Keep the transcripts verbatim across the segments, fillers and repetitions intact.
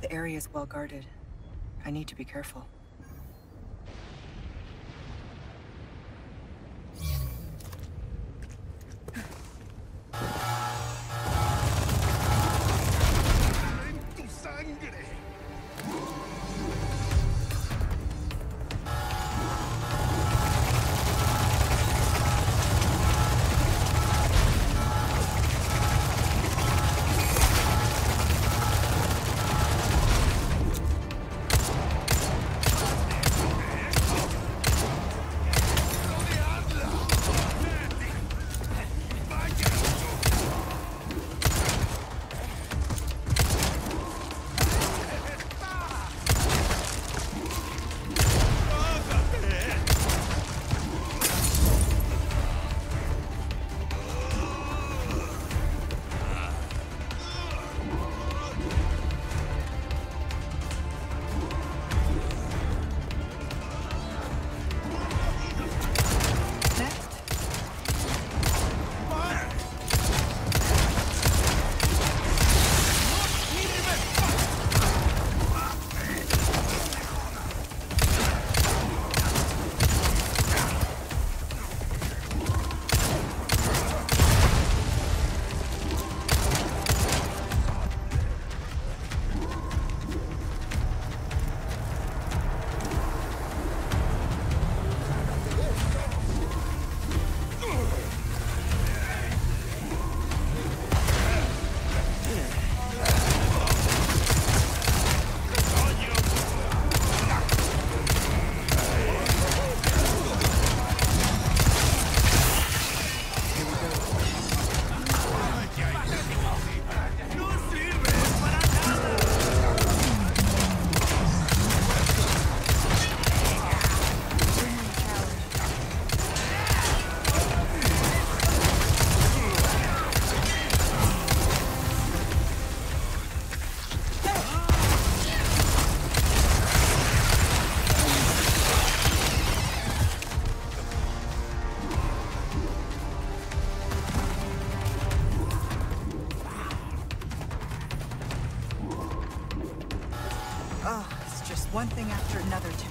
The area is well guarded. I need to be careful. One thing after another today.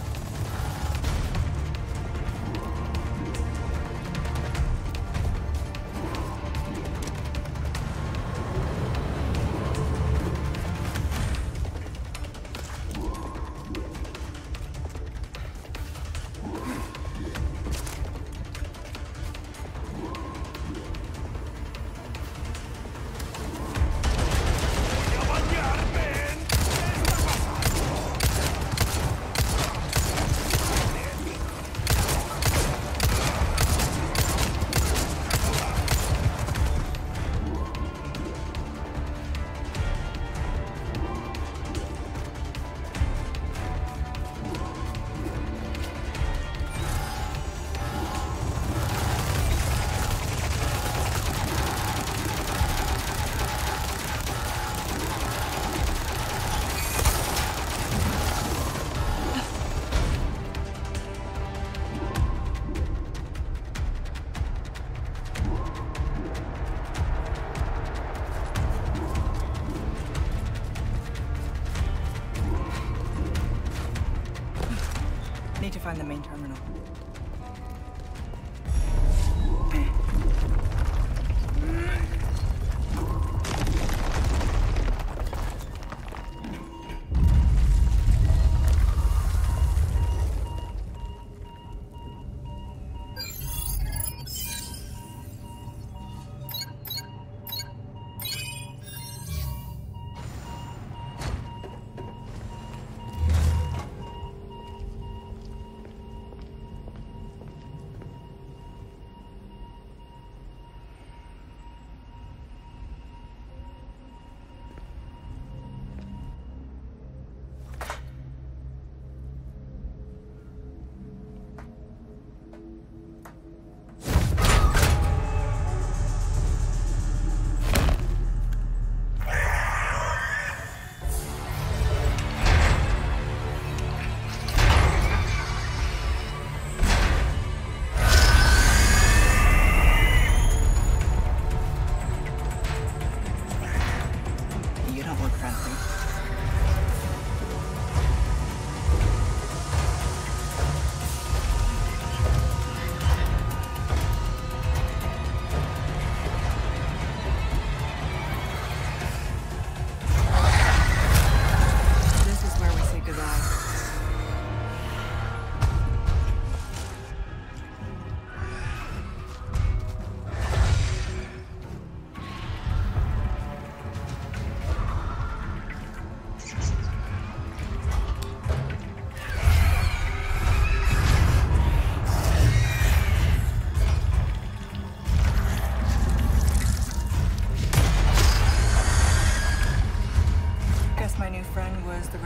Need to find the main terminal.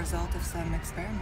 result of some experiment.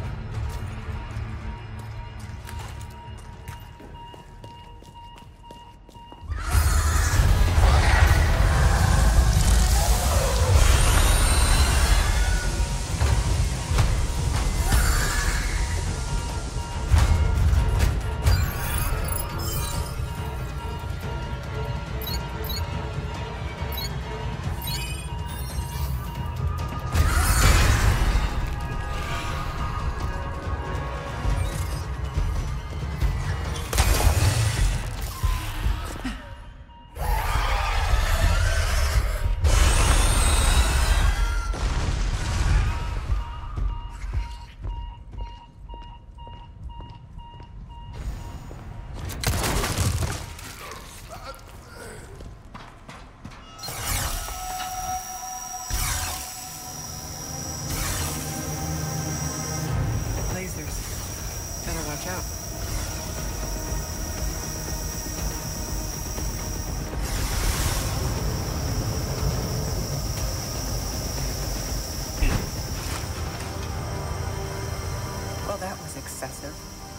Well, that was excessive.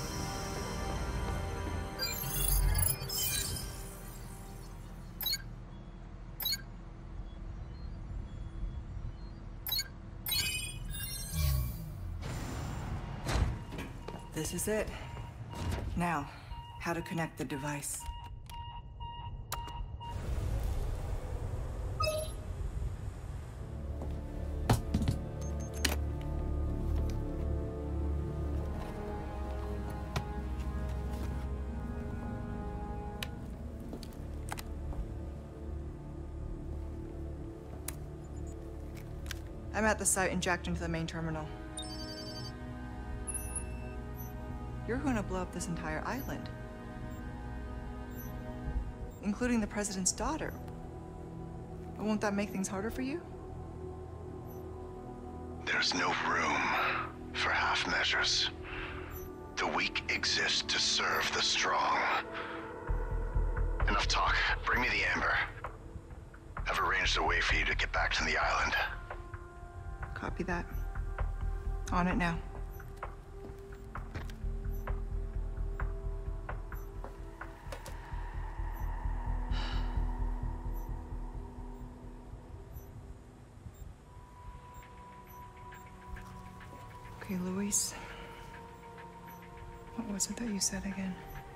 This is it. Now, how to connect the device. I'm at the site and jacked into the main terminal. You're going to blow up this entire island, including the president's daughter. But won't that make things harder for you? There's no room for half measures. The weak exist to serve the strong. Enough talk. Bring me the amber. I've arranged a way for you to get back to the island. Copy that. On it now. Okay, Luis. What was it that you said again?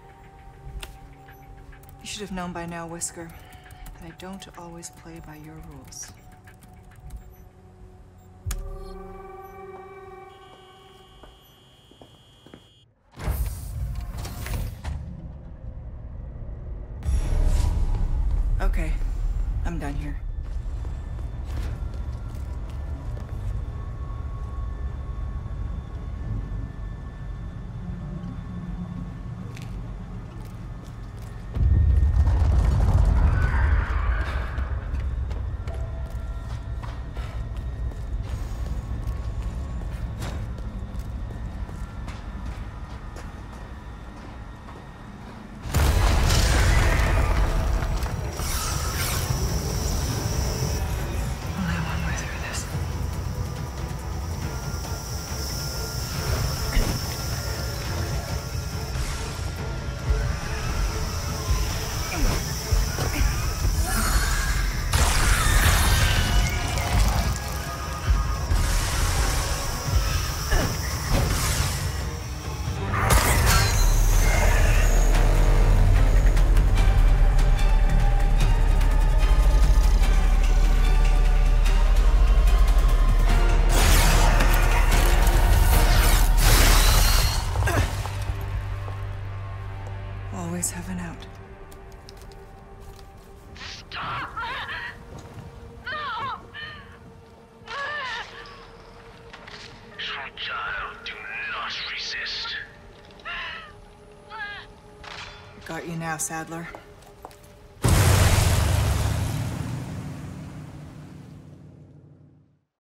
You should have known by now, Whisker, that I don't always play by your rules. Okay, I'm done here. Always have an out. Stop! No! Sweet child, do not resist. Got you now, Sadler.